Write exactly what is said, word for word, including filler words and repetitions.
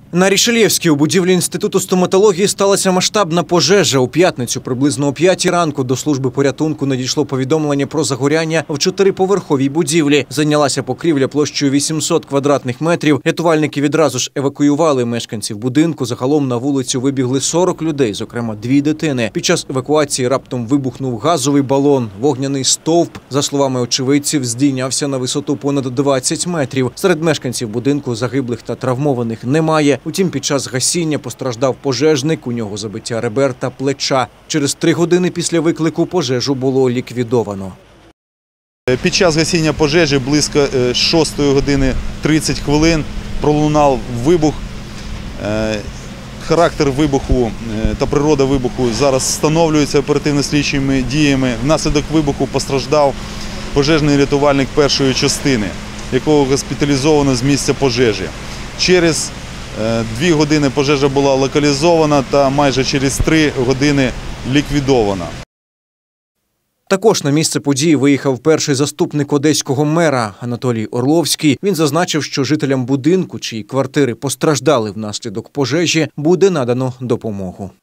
На Рішельєвській у будівлі Інституту стоматології сталася масштабна пожежа. У п'ятницю приблизно о п'ятій ранку до служби порятунку надійшло повідомлення про загоряння в чотириповерховій будівлі. Зайнялася покрівля площею вісімсот квадратних метрів. Рятувальники відразу ж евакуювали мешканців будинку. Загалом на вулицю вибігли сорок людей, зокрема дві дитини. Під час евакуації раптом вибухнув газовий балон. Вогняний стовп, за словами очевидців, здійнявся на висоту понад двадцять метрів. Серед мешканців будинку загиблих та травмованих немає. Утім, під час гасіння постраждав пожежник, у нього забиття ребер та плеча. Через три години після виклику пожежу було ліквідовано. Під час гасіння пожежі близько шостої години тридцять хвилин пролунав вибух. Характер вибуху та природа вибуху зараз встановлюються оперативно-слідчими діями. Внаслідок вибуху постраждав пожежний рятувальник першої частини, якого госпіталізовано з місця пожежі. Через дві години пожежа була локалізована та майже через три години ліквідована. Також на місце події виїхав перший заступник одеського мера Анатолій Орловський. Він зазначив, що жителям будинку, чиї квартири постраждали внаслідок пожежі, буде надано допомогу.